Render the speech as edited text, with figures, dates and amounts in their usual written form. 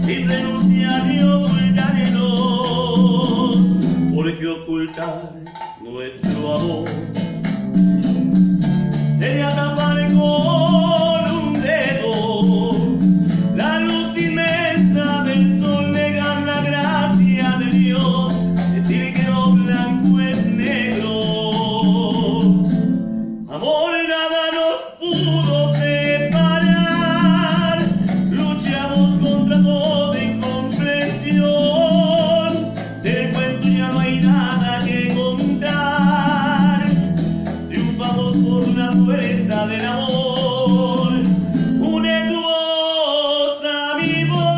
sin renunciar ni ocultarnos, porque ocultar nuestro amor sería tapar con un dedo la luz inmensa del sol, negar la gracia de Dios, decir que lo blanco es negro. Amor, nada nos pudo separar, luchamos contra toda incomprensión, del cuento ya no hay nada que contar, triunfamos por la fuerza del amor. Une tu voz a mi voz.